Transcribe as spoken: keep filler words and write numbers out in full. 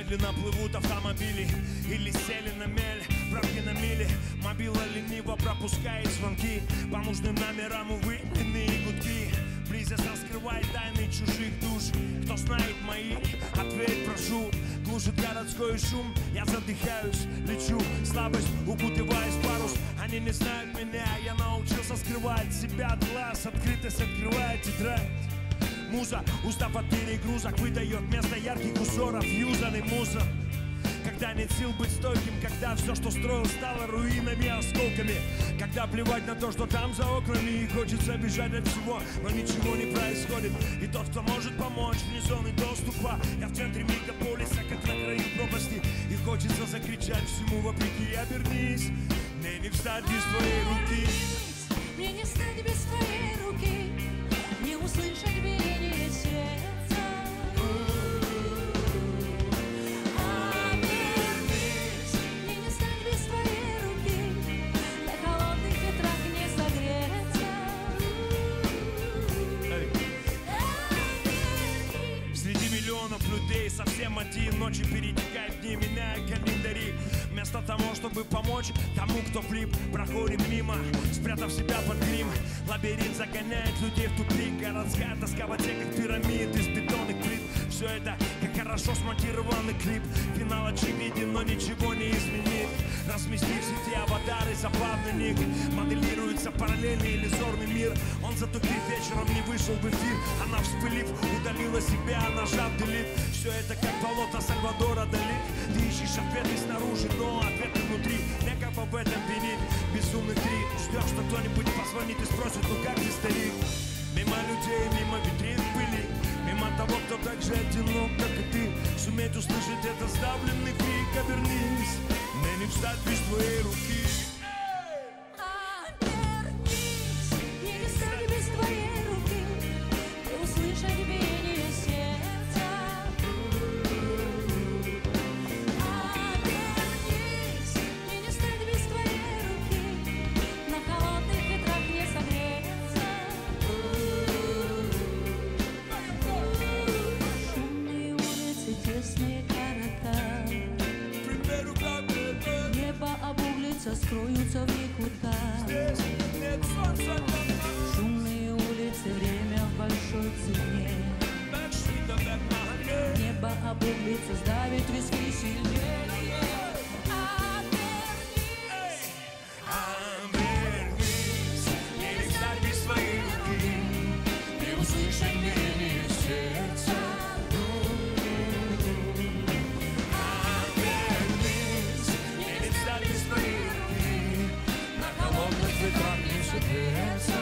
Медленно плывут автомобили или сели на мель, правки на мили. Мобила лениво пропускает звонки, по нужным номерам, увы, иные гудки. Близость раскрывает тайны чужих душ. Кто знает мои, ответь прошу. Глушит городской шум, я задыхаюсь, лечу. Слабость, укутываясь в парус. Они не знают меня, я научился скрывать себя от глаз. Открытость открывает тетрадь. Муза, устав от перегрузок, выдает место ярких узоров, юзанный мусор. Когда нет сил быть стойким, когда все, что строил, стало руинами, осколками. Когда плевать на то, что там за окнами, и хочется бежать от всего, но ничего не происходит. И тот, кто может помочь, вне зоны доступа. Я в центре мегаполиса, как на краю пропасти. И хочется закричать всему вопреки. Обернись, мне не встать без твоей руки. Мне не встать без твоей руки, не услышать биение сердца. Людей совсем один, ночи перетекают дни, меняя календари. Вместо того, чтобы помочь тому, кто влип, проходит мимо, спрятав себя под грим. Лабиринт загоняет людей в тупик. Городская тоска в воде, как пирамид из бетонных плит. Все это, как хорошо смонтированный клип. Финал очевиден, но ничего не изменит. Разместив в сети аватары, забавный ник. Моделируется параллельный иллюзорный мир. Он затупив вечером, не вышел в эфир. Она, вспылив, удалила себя, нажав delete. Все это как болото Сальвадора Дали. Ты ищешь ответы снаружи, но ответы внутри. Некого в этом винить. Безумный три. Ждешь, что кто-нибудь позвонит и спросит, ну как ты, старик? Мимо людей, мимо витрин пыли. Мимо того, кто так же одинок, как и ты. Суметь услышать это сдавленный крик. Обернись, мне не встать без твоей руки. Обернись, мне не встать без твоей руки, не услышать биение сердца. Обернись, мне не встать без твоей руки, на холодных ветрах не согреться. Шумные улицы, тесные города, небо обуглится, скроются в никуда. Шумные улицы, время в большой цене. Небо обуглится, сдавит виски сильнее. Обернись, обернись, мне не встать без твоей руки, не услышать биение сердца. Без твоей руки на холодных ветрах не согреться.